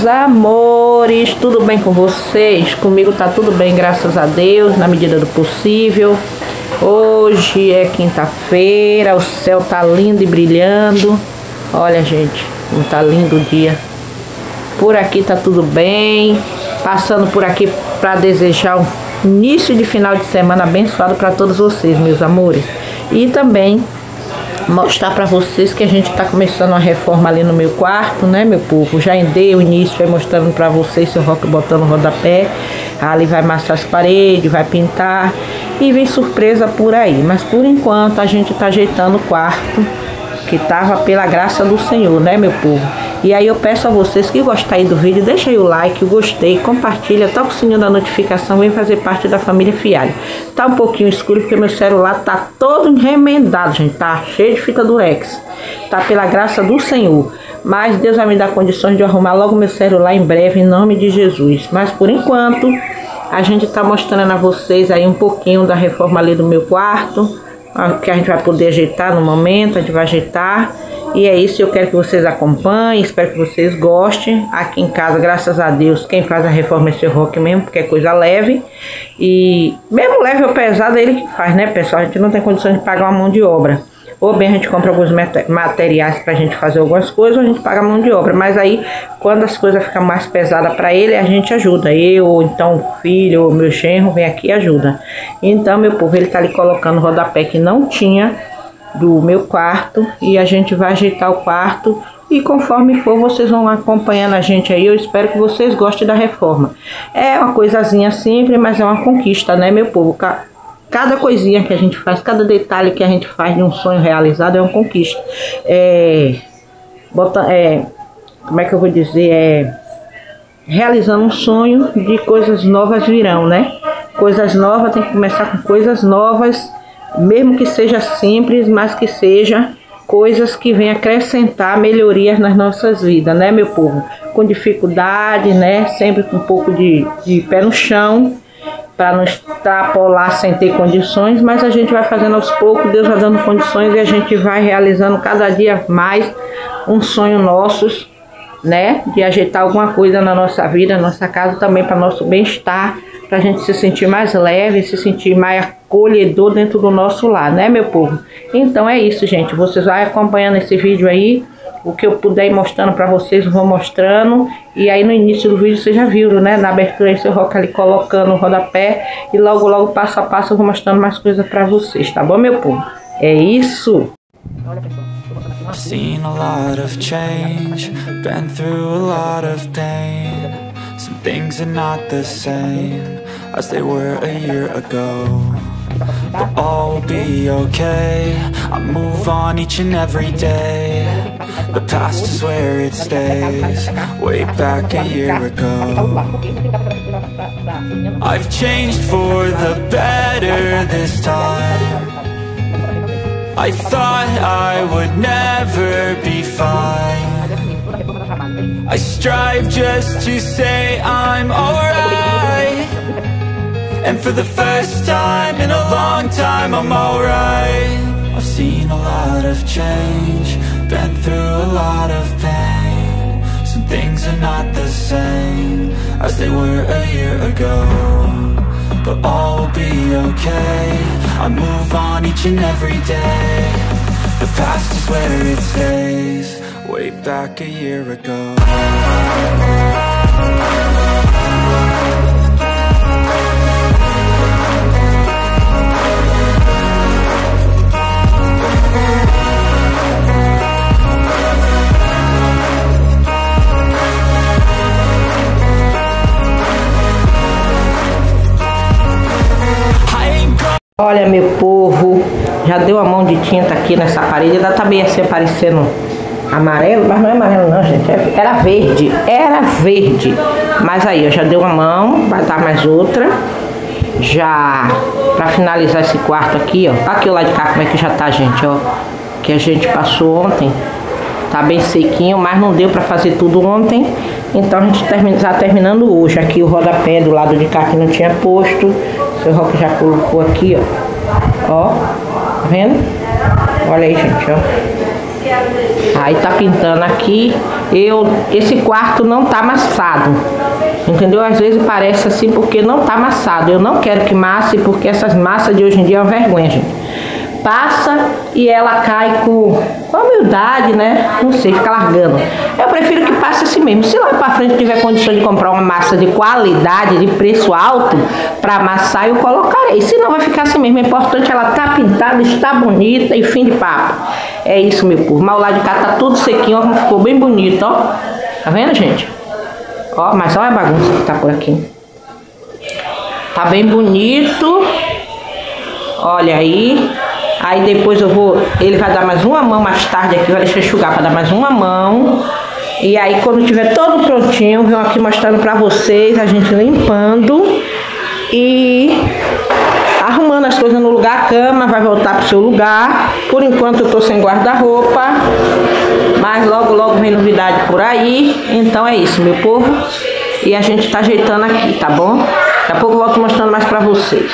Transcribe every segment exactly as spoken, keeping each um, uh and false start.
amores, tudo bem com vocês? Comigo tá tudo bem, graças a Deus, na medida do possível. Hoje é quinta-feira, o céu tá lindo e brilhando. Olha, gente, como tá lindo o dia. Por aqui tá tudo bem. Passando por aqui para desejar um início de final de semana abençoado para todos vocês, meus amores. E também mostrar para vocês que a gente está começando uma reforma ali no meu quarto, né, meu povo? Já dei o início, vai mostrando para vocês, seu Roque botando o rodapé. Ali vai amassar as paredes, vai pintar e vem surpresa por aí. Mas por enquanto a gente está ajeitando o quarto, que tava pela graça do Senhor, né, meu povo? E aí eu peço a vocês que gostarem do vídeo, deixa aí o like, o gostei, compartilha, toca o sininho da notificação, vem fazer parte da família Fialho. Tá um pouquinho escuro porque meu celular tá todo remendado, gente, tá cheio de fita durex. Tá pela graça do Senhor. Mas Deus vai me dar condições de arrumar logo meu celular em breve, em nome de Jesus. Mas por enquanto, a gente tá mostrando a vocês aí um pouquinho da reforma ali do meu quarto, que a gente vai poder ajeitar no momento, a gente vai ajeitar. E é isso, eu quero que vocês acompanhem, espero que vocês gostem. Aqui em casa, graças a Deus, quem faz a reforma é seu Roque mesmo, porque é coisa leve. E mesmo leve ou pesado, é ele que faz, né, pessoal? A gente não tem condições de pagar uma mão de obra. Ou bem a gente compra alguns materiais pra gente fazer algumas coisas, ou a gente paga a mão de obra. Mas aí, quando as coisas ficam mais pesadas pra ele, a gente ajuda. Eu, ou então o filho, ou meu genro, vem aqui e ajuda. Então, meu povo, ele tá ali colocando o rodapé que não tinha do meu quarto, e a gente vai ajeitar o quarto, e conforme for vocês vão acompanhando a gente aí. Eu espero que vocês gostem da reforma. É uma coisazinha simples, mas é uma conquista, né, meu povo? Cada coisinha que a gente faz, cada detalhe que a gente faz de um sonho realizado é uma conquista. É, bota, é, como é que eu vou dizer? É, realizando um sonho de coisas novas virão, né? Coisas novas, tem que começar com coisas novas, mesmo que seja simples, mas que seja coisas que venham acrescentar melhorias nas nossas vidas, né, meu povo? Com dificuldade, né? Sempre com um pouco de, de pé no chão, para não extrapolar sem ter condições, mas a gente vai fazendo aos poucos, Deus vai dando condições e a gente vai realizando cada dia mais um sonho nossos, né? De ajeitar alguma coisa na nossa vida, na nossa casa, também para nosso bem-estar, para a gente se sentir mais leve, se sentir mais acolhedor dentro do nosso lar, né, meu povo? Então é isso, gente. Vocês vão acompanhando esse vídeo aí. O que eu puder ir mostrando para vocês, eu vou mostrando. E aí no início do vídeo vocês já viram, né? Na abertura aí, seu Roque ali colocando o rodapé. E logo, logo, passo a passo, eu vou mostrando mais coisas para vocês, tá bom, meu povo? É isso! Olha, pessoal, tô botando aqui uma... I've seen a lot of change, been through a lot of pain. Some things are not the same as they were a year ago. But all will be okay, I move on each and every day. The past is where it stays, way back a year ago. I've changed for the better this time. I thought I would never be fine. I strive just to say I'm alright. And for the first time in a long time, I'm alright. I've seen a lot of change, been through a lot of pain. Some things are not the same as they were a year ago. But all will be okay, I move on each and every day. The past is where it stays, way back a year ago. Olha, meu povo, já deu a mão de tinta aqui nessa parede. Ainda tá bem assim aparecendo amarelo, mas não é amarelo não, gente, era verde, era verde. Mas aí, ó, já deu uma mão, vai dar mais outra. Já, pra finalizar esse quarto aqui, ó. Aqui o lado de cá como é que já tá, gente, ó. Que a gente passou ontem. Tá bem sequinho, mas não deu pra fazer tudo ontem. Então a gente termina, tá terminando hoje. Aqui o rodapé do lado de cá que não tinha posto. O seu Roque já colocou aqui, ó. Ó, tá vendo? Olha aí, gente, ó. Aí tá pintando aqui. Eu, esse quarto não tá amassado, entendeu? Às vezes parece assim porque não tá amassado. Eu não quero que masse, porque essas massas de hoje em dia é uma vergonha, gente. Passa e ela cai com, com humildade, né? Não sei, fica largando. Eu prefiro que passe assim mesmo. Se lá pra frente tiver condição de comprar uma massa de qualidade, de preço alto, para amassar, eu colocarei. Se não, vai ficar assim mesmo. É importante ela tá pintada, está bonita e fim de papo. É isso, meu povo. Mas o lado de cá tá tudo sequinho, ó, como ficou bem bonito, ó. Tá vendo, gente? Ó, mas olha a bagunça que tá por aqui. Tá bem bonito. Olha aí. Aí depois eu vou, ele vai dar mais uma mão mais tarde aqui, vai deixar enxugar para dar mais uma mão. E aí quando tiver todo prontinho, venho aqui mostrando para vocês, a gente limpando e arrumando as coisas no lugar. A cama vai voltar pro seu lugar. Por enquanto eu tô sem guarda-roupa, mas logo logo vem novidade por aí. Então é isso, meu povo. E a gente tá ajeitando aqui, tá bom? Daqui a pouco eu volto mostrando mais para vocês.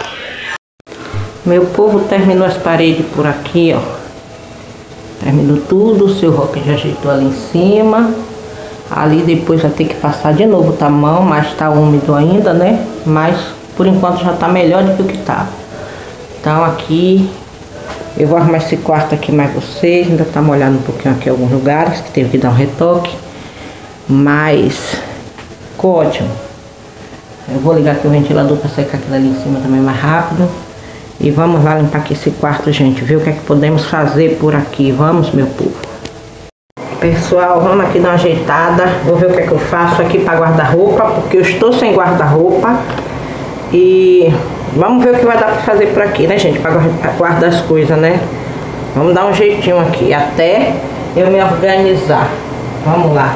Meu povo, terminou as paredes por aqui, ó. Terminou tudo, o seu Roque já ajeitou ali em cima. Ali depois vai ter que passar de novo, tá mão, mas tá úmido ainda, né? Mas por enquanto já tá melhor do que o que tá. Então aqui, eu vou arrumar esse quarto aqui mais vocês. Ainda tá molhado um pouquinho aqui em alguns lugares, que teve que dar um retoque. Mas, código. Eu vou ligar aqui o ventilador para secar aquilo ali em cima também mais rápido. E vamos lá limpar aqui esse quarto, gente. Ver o que é que podemos fazer por aqui. Vamos, meu povo. Pessoal, vamos aqui dar uma ajeitada. Vou ver o que é que eu faço aqui para guarda-roupa, porque eu estou sem guarda-roupa. E vamos ver o que vai dar para fazer por aqui, né, gente? Para guardar as coisas, né? Vamos dar um jeitinho aqui, até eu me organizar. Vamos lá.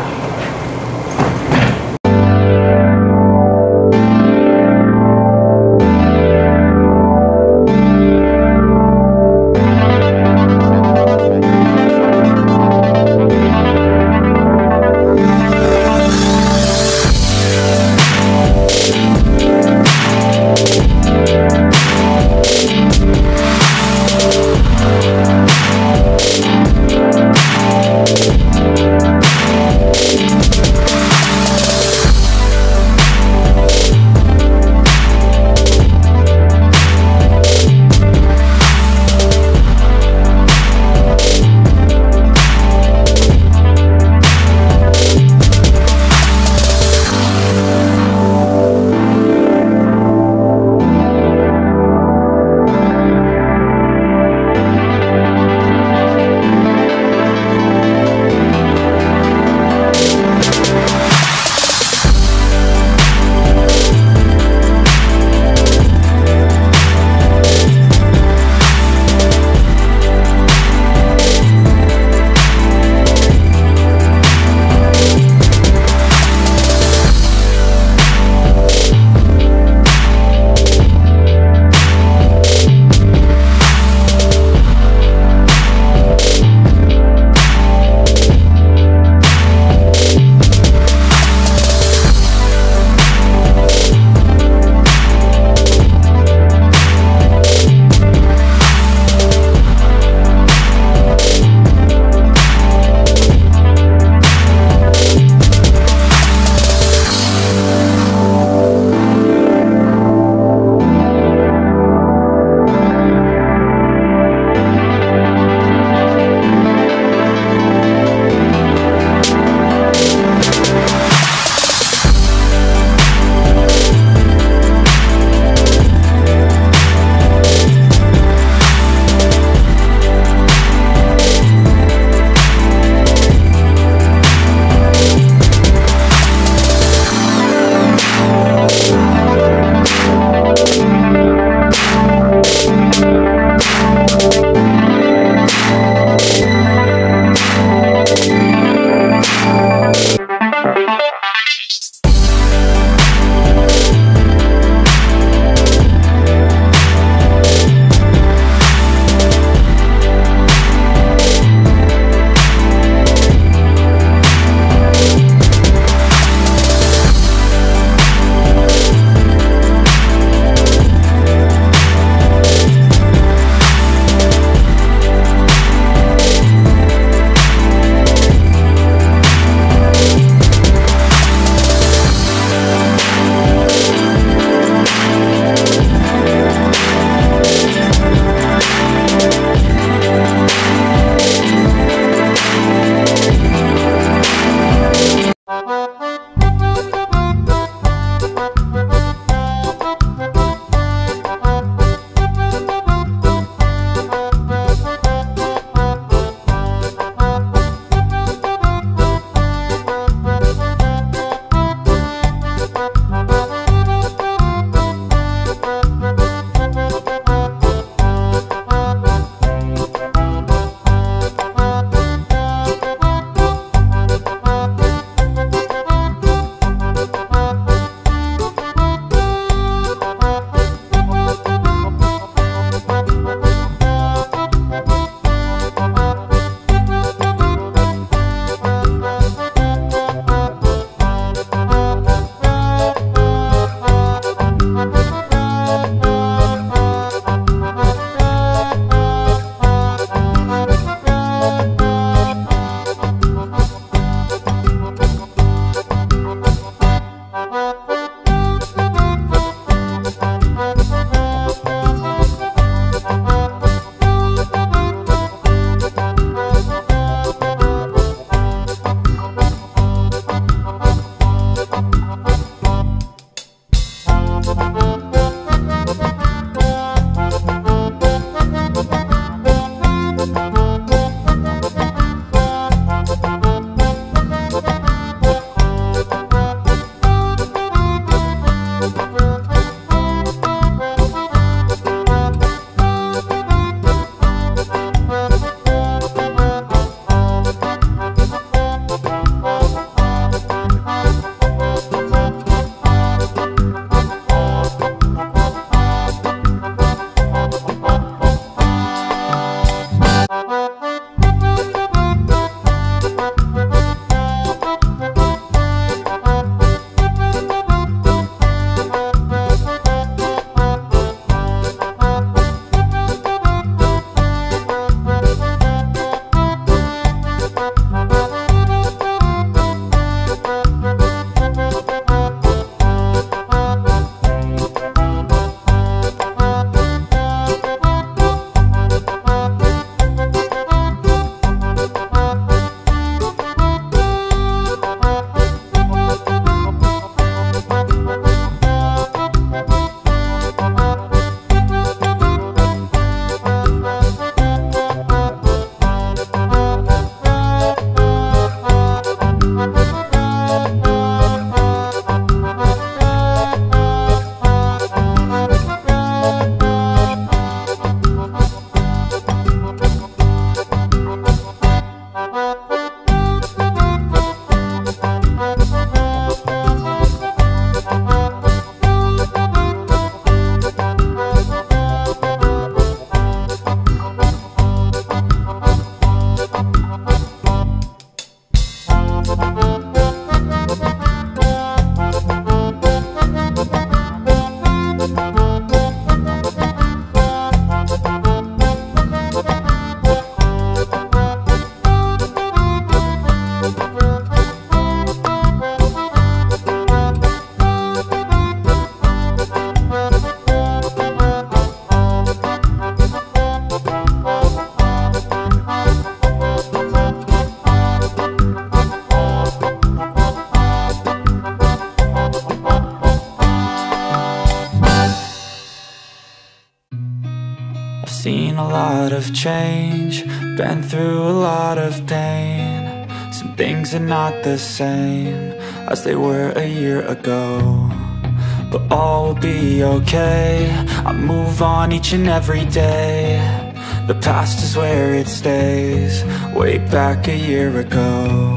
I've seen a lot of change, been through a lot of pain. Some things are not the same as they were a year ago, but all will be okay. I move on each and every day. The past is where it stays, way back a year ago.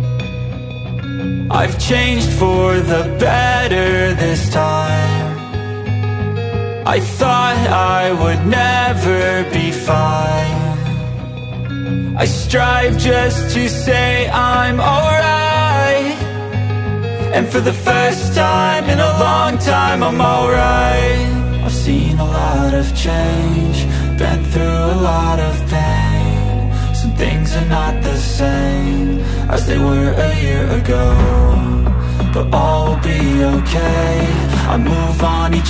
I've changed for the better this time. I thought I would never be fine. I strive just to say I'm alright, and for the first time in a long time I'm alright. I've seen a lot of change, been through a lot of pain. Some things are not the same as they were a year ago, but all will be okay. I move on each